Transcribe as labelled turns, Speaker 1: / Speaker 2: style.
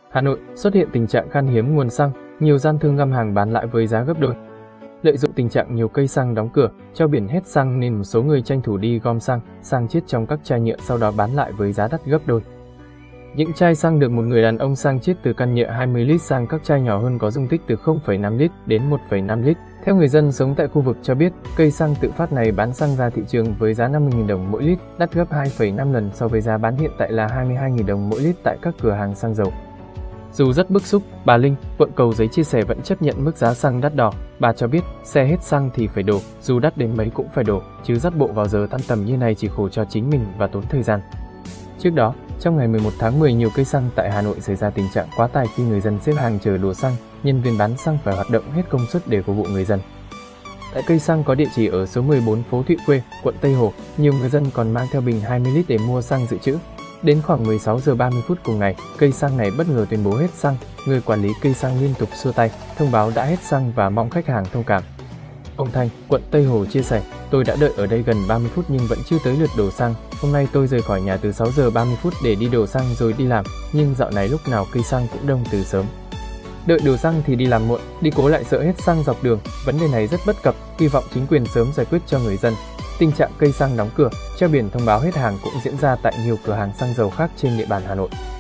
Speaker 1: Hà Nội xuất hiện tình trạng khan hiếm nguồn xăng, nhiều gian thương găm hàng bán lại với giá gấp đôi. Lợi dụng tình trạng nhiều cây xăng đóng cửa, treo biển hết xăng nên một số người tranh thủ đi gom xăng chiết trong các chai nhựa sau đó bán lại với giá đắt gấp đôi. Những chai xăng được một người đàn ông xăng chiết từ can nhựa 20 lít sang các chai nhỏ hơn có dung tích từ 0,5 lít đến 1,5 lít. Theo người dân sống tại khu vực cho biết, cây xăng tự phát này bán xăng ra thị trường với giá 50.000 đồng mỗi lít, đắt gấp 2,5 lần so với giá bán hiện tại là 22.000 đồng mỗi lít tại các cửa hàng xăng dầu. Dù rất bức xúc, bà Linh, quận Cầu Giấy chia sẻ vẫn chấp nhận mức giá xăng đắt đỏ. Bà cho biết, xe hết xăng thì phải đổ, dù đắt đến mấy cũng phải đổ, chứ dắt bộ vào giờ tan tầm như này chỉ khổ cho chính mình và tốn thời gian. Trước đó, trong ngày 11 tháng 10, nhiều cây xăng tại Hà Nội xảy ra tình trạng quá tải khi người dân xếp hàng chờ đổ xăng, nhân viên bán xăng phải hoạt động hết công suất để phục vụ người dân. Tại cây xăng có địa chỉ ở số 14 phố Thụy Khuê, quận Tây Hồ, nhiều người dân còn mang theo bình 20 lít để mua xăng dự trữ. Đến khoảng 16 giờ 30 phút cùng ngày, cây xăng này bất ngờ tuyên bố hết xăng. Người quản lý cây xăng liên tục xua tay, thông báo đã hết xăng và mong khách hàng thông cảm. Ông Thanh, quận Tây Hồ chia sẻ, tôi đã đợi ở đây gần 30 phút nhưng vẫn chưa tới lượt đổ xăng. Hôm nay tôi rời khỏi nhà từ 6 giờ 30 phút để đi đổ xăng rồi đi làm, nhưng dạo này lúc nào cây xăng cũng đông từ sớm. Đợi đổ xăng thì đi làm muộn, đi cố lại sợ hết xăng dọc đường. Vấn đề này rất bất cập, hy vọng chính quyền sớm giải quyết cho người dân. Tình trạng cây xăng đóng cửa, treo biển thông báo hết hàng cũng diễn ra tại nhiều cửa hàng xăng dầu khác trên địa bàn Hà Nội.